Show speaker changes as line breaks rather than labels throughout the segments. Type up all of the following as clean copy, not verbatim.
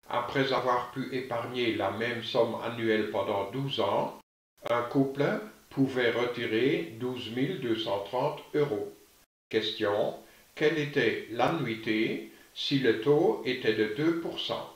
Après avoir pu épargner la même somme annuelle pendant 12 ans, un couple pouvait retirer 12 230 euros. Question: quelle était l'annuité si le taux était de 2%?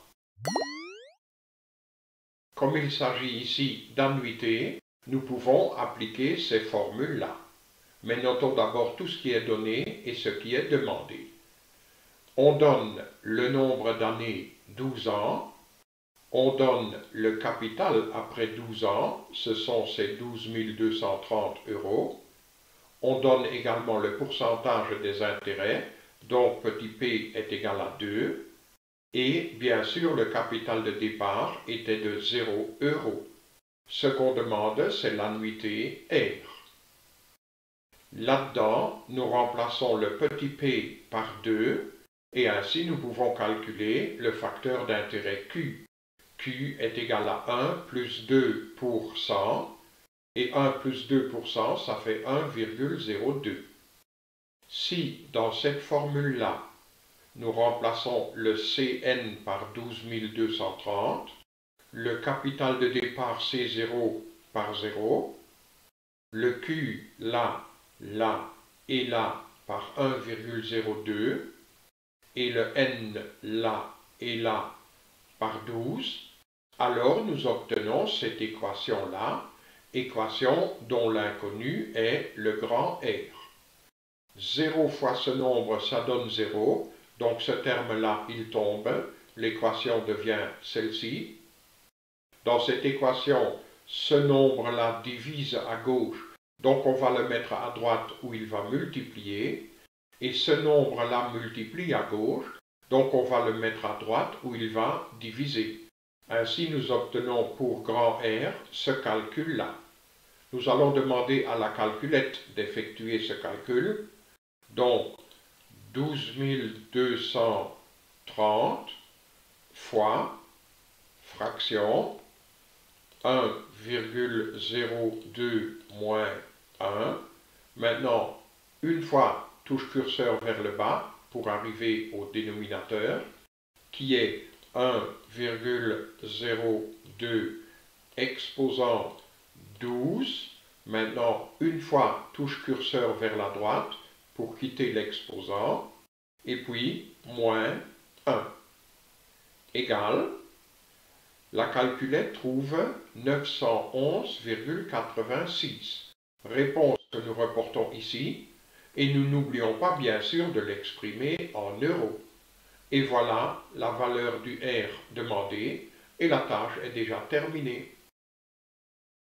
Comme il s'agit ici d'annuité, nous pouvons appliquer ces formules-là. Mais notons d'abord tout ce qui est donné et ce qui est demandé. On donne le nombre d'années 12 ans, on donne le capital après 12 ans, ce sont ces 12 230 euros. On donne également le pourcentage des intérêts, donc petit p est égal à 2. Et bien sûr, le capital de départ était de 0 euros. Ce qu'on demande, c'est l'annuité R. Là-dedans, nous remplaçons le petit p par 2 et ainsi nous pouvons calculer le facteur d'intérêt Q. Q est égal à 1 plus 2 pour 100 et 1 plus 2 pour 100, ça fait 1,02. Si dans cette formule-là, nous remplaçons le Cn par 12 230, le capital de départ C0 par 0, le Q là, là et là par 1,02 et le N là et là par 12, alors nous obtenons cette équation-là, équation dont l'inconnu est le grand R. 0 fois ce nombre, ça donne 0, donc ce terme-là, il tombe, l'équation devient celle-ci. Dans cette équation, ce nombre-là divise à gauche, donc on va le mettre à droite où il va multiplier, et ce nombre-là multiplie à gauche, donc on va le mettre à droite où il va diviser. Ainsi, nous obtenons pour grand R ce calcul-là. Nous allons demander à la calculette d'effectuer ce calcul. Donc, 12 230 fois fraction 1,02 moins 1. Maintenant, une fois, touche curseur vers le bas pour arriver au dénominateur, qui est 1,02 exposant 12. Maintenant, une fois, touche curseur vers la droite pour quitter l'exposant, et puis moins 1 égale, la calculette trouve 911,86. Réponse que nous reportons ici, et nous n'oublions pas bien sûr de l'exprimer en euros. Et voilà la valeur du R demandée, et la tâche est déjà terminée.